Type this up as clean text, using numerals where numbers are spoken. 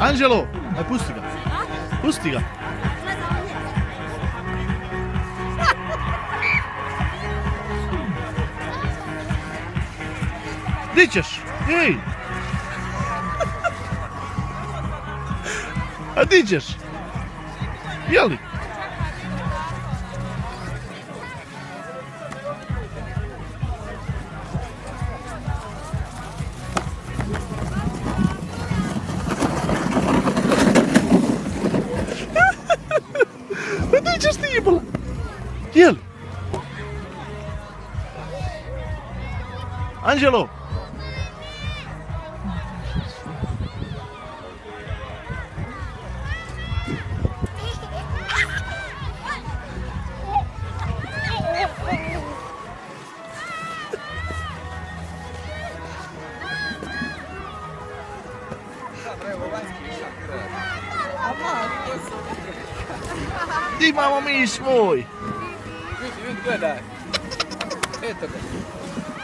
Anđelo, aj pusti ga. Pusti ga. Di ćeš? Ej! A di ćeš? Jeli? A di ćeš ti jebala? Jeli? Anđelo! Di imamo mi svoj. Vidi, gledaj. Eto ga.